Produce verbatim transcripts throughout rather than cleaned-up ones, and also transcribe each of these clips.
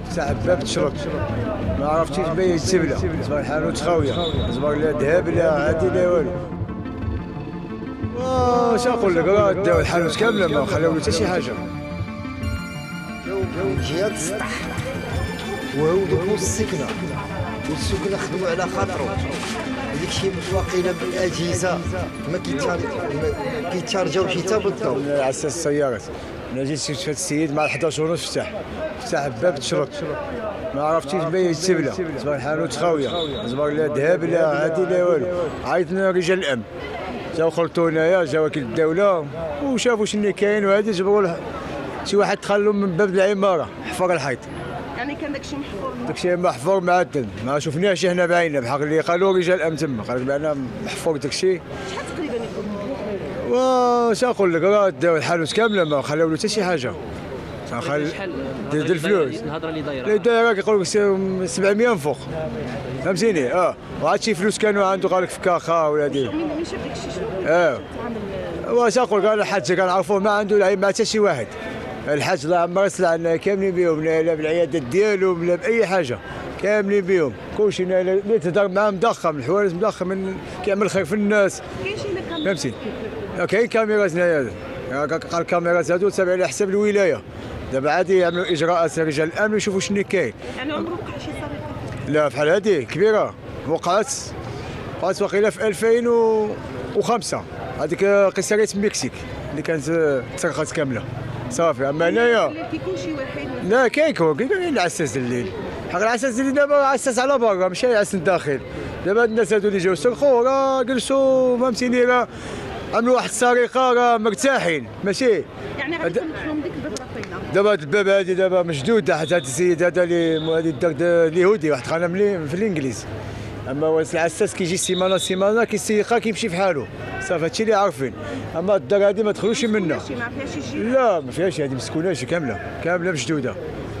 فتح باب تشرب ما عرفتيش باين السبله، زبر الحانوت خاويه، زبر لا ذهب لا عادي لا والو. واش نقول لك، راه داو الحانوت كامله ما خلاو له حتى شي حاجه. جهه السطح وهو دوك السكنه والسكنه خدموا على خاطرو، هذيك الشيء واقيلا بالاجهزه ما كيتشارجاوش حتى بالضوء. عساس السيارات انا جيت شفت هذا السيد مع حداش ونص فتح فتح باب تشرط ما عرفتيش باين السبله، زبر الحانوت خاويه، زبر لا ذهب لا عادي لا والو. عيطنا رجال الامن جاو خلطوا هنايا، جا وكيل الدوله وشافوا شنو كاين، وهذه جبروا شي واحد دخلوا من باب العماره حفر الحيط. يعني كان داكشي محفور؟ داكشي محفور معدل ما شفناهش حنا بعيننا بحق اللي قالوا رجال الامن تما، قال لك بان محفور داكشي. شحال تقريبا يكون؟ واش نقول لك، راه داو الحانوت كامله ما خلاو له حتى شي حاجه. شحال ديال الفلوس الهضره اللي دايره اللي دايره كيقول لك سبعمية فوق، فهمتيني؟ اه وعاد شي فلوس كانوا عنده قال لك في كاخا ولا دي. مين مين شاف داكشي شنو؟ اه واش نقول، قال الحاج كنعرفوه ما عنده العيب مع حتى شي واحد. الحاج الله عمر سلع عندنا كاملين بهم، لا بالعيادات ديالهم لا باي حاجه، كاملين بهم كلشي. اللي تهضر معاه مضخم الحوارث مضخم كيعمل خير في الناس. كاين شي كاميرا فهمتي؟ كاين كاميرات هنايا، قال الكاميرات هادو تابعين على حساب الولايه. دابا عادي يعملوا اجراءات رجال الامن يشوفوا شنو كاين. يعني عمره وقع شي سرقه؟ لا بحال هذه كبيره وقعت وقعت واقيلا في ألفين وخمسة، هذيك قصريه المكسيك اللي كانت تسرقت كامله صافي. اما هنايا كيكون شي واحد لا كاين كون كاين العساس الليل، حق العساس الليل دابا عساس على برا ماشي عساس الداخل. دابا هاد الناس هادو اللي جاو سرقوا راه جلسوا فهمتيني، راه عملوا واحد السرقه راه مرتاحين ماشي. يعني غادي لهم ديك الباب راه دابا هاد الباب هادي دابا مشدود حتى هاد السيد هذا اللي هادي الدار اليهودي واحد خانه ملي في الانجليز. اما هو العساس كيجي سيمانه سيمانه كيسيقها كيمشي بحالو صافي، هادشي اللي عارفين. اما الدار هادي ما تدخلوش منها، ما فيهاش شي. لا ما فيهاش، هادي مسكوناش كامله كامله مشدوده.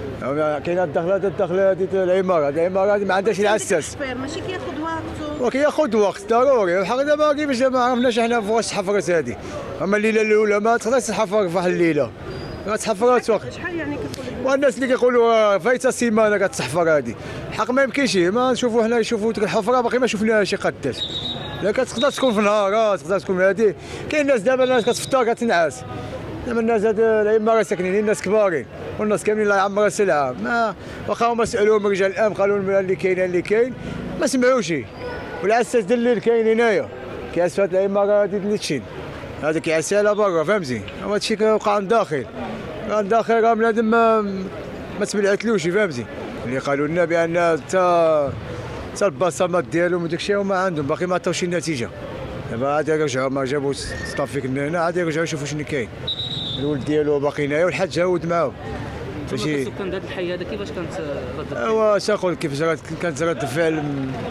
كاينه الدخله هاد الدخله هادي العماره، هاد العماره هادي ما عندهاش العساس. ماشي كياخذ وقته وكياخذ وقت ضروري. الحق دابا كيفاش ما عرفناش حنا فوق الحفرات هادي. اما الليله الاولى ما تقدرش تحفر في واحد الليله، غتحفرات وقت. شحال يعني كتقول؟ والناس اللي كيقولوا فايته سيمانه كتحفر هادي، الحق ما يمكنش. ما نشوفوا حنا نشوفوا ديك الحفره باقي ما شفناهاش قداش. لا كتقدر تكون في نهار، تقدر تكون هادي. كاين ناس دابا الناس كتفطر كتنعس، دابا الناس هاد العماره ساكنين الناس كبارين والناس كاملين الله يعمرها سلعه. ما واخا هما سالوهم رجال الامن قالوا لهم اللي كاين اللي كاين ما سمعوش. والعساس ديال الليل كاين هنايا كيعس في هاد العماره هادي اللي تشين، هذا كيعس على برا فهمتي. هو هادشي كيوقع عند داخل، عند داخل راه بنادم ما ما تبلعتلوش فهمتي. اللي قالوا لنا بان حتى حتى البصمات ديالهم وداك الشيء هما عندهم باقي ما عطاوش النتيجه. دابا عاد رجعوا ما جابوا ستافيك هنا، عاد يرجعوا يشوفوا شنو كاين. الولد ديالو باقي هنايا والحاج هاود معاهم. فشي سكان هذا الحي هذا كيفاش كانت رد الفعل؟ واش نقول كيفاش كانت رد الفعل؟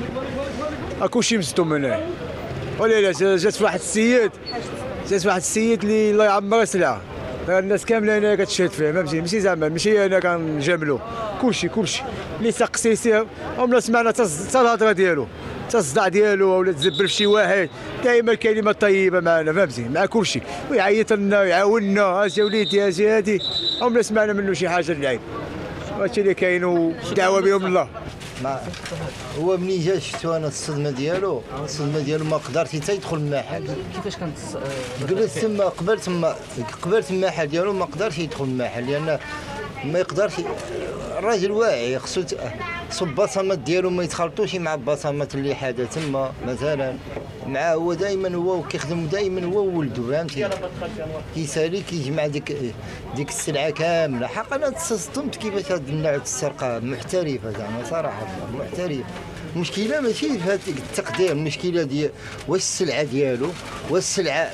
كلشي مصدوم هنايا. ولا لا جات في واحد السيد جات في واحد السيد اللي الله يعمر سلعه، الناس كامله هنا كتشهد فيه فهمتي، ماشي زعما ماشي انا كنجاملو. كلشي كلشي اللي سقسيتيه عمرنا سمعنا حتى الهضره ديالو، حتى الصداع ديالو ولا تزبر في شي واحد. دائما الكلمه الطيبه معنا فهمتي، مع كلشي ويعيط لنا ويعاوننا. اجي وليدي اجي هادي، عمرنا سمعنا منه شي حاجه اللعيب. هادشي اللي كاين ودعوه بهم الله. ما هو ملي جا شفتو انا الصدمه ديالو، الصدمه ديالو ما قدرت حتى يدخل المحل. كيفاش كانت جلست تما قبل تما قبلت المحل ديالو ما قدرش يدخل المحل لان ما يقدرش. الراجل واعي خصو خصو البصمات ديالو ما يتخلطوش مع البصمات اللي حدا تما مثلا. مع هو دائما هو كيخدم دائما هو وولده فهمتي، كيسالي كيجمع ديك ديك السلعه كامله. حق انا تصدمت كيفاش هاد النوع السرقه محترفه زعما صراحه محترفه. المشكله ماشي في هذا التقدير، المشكله ديال واش السلعه ديالو واش السلعه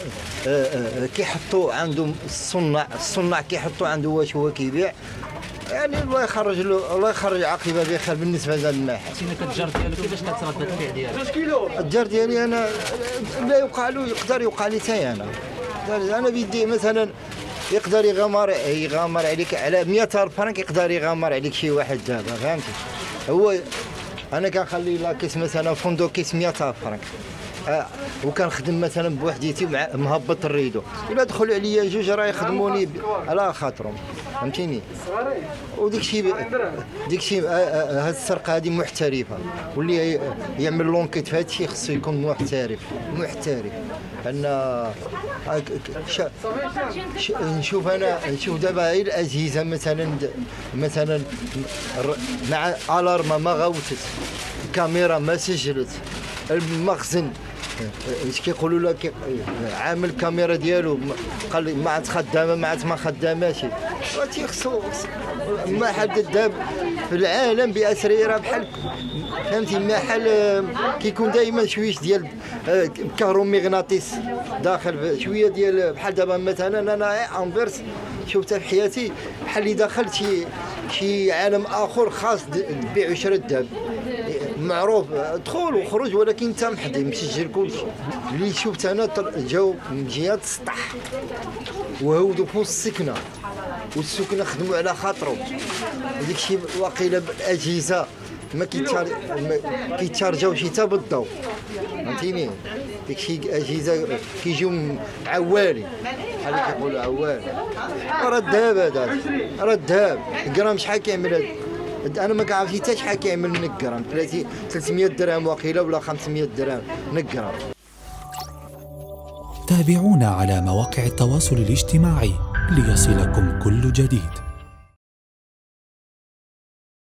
كيحطوا عندهم الصناع الصناع كيحطوا عنده واش هو كيبيع. يعني الله يخرج له الله يخرج عاقبه بخير بالنسبه لهذا الماحل. سينا كتجار ديالو كيفاش كانت رده الفعل ديالو؟ الجار ديالي انا لا يوقع له يقدر يوقع لي حتى انا. انا بيدي مثلا يقدر يغامر يغامر عليك على مئة ألف فرنك، يقدر يغامر عليك شي واحد دابا فهمتي. هو انا كنخلي لا كيس مثلا فندق كيس مئة ألف فرنك، آه وكنخدم مثلا بوحديتي مع مهبط الريدو، الا دخلوا عليا جوج راه يخدموني على خاطرهم، فهمتيني. وديك الشيء ديك الشيء هاد السرقه هذه محترفه، واللي يعمل لونكيت في هاد الشيء خصو يكون محترف محترف. ان نشوف انا نشوف دابا هي الاجهزه مثلا مثلا مع الارما ما غوتت، الكاميرا ما سجلت، المخزن اش كيقولوا لك عامل الكاميرا ديالو قال ما عاد خدامه ما عاد ما خداماش، راه تيخصو ما حد داب في العالم باسريره بحال فهمتي. محل كيكون دائما شويش ديال كهرومغناطيس داخل، شويه ديال بحال دابا مثلا انا انفيرس شفتها في حياتي بحال اللي دخلت شي شي عالم اخر خاص بيع وشراء الذهب معروف دخول وخروج، ولكن انت محدي مسجل كلشي. اللي شفت انا جاو من جهه السطح وهودوا في السكنه، والسكنه خدموا على خاطرهم. وديك الشيء واقيلا بالاجهزه ما كيتشارجاوش حتى بالضوء، فهمتيني. ديك الشيء اجهزه كيجيو عوالي بحال اللي كيقولوا عوالي. راه الذهب هذا راه الذهب الجرام شحال كيعمل هذا؟ انا ما كنعرفش حتى شحال كيعمل من الجرام، ثلاثمية درهم واقيلا ولا خمسمية درهم من الجرام. تابعونا على مواقع التواصل الاجتماعي ليصلكم كل جديد.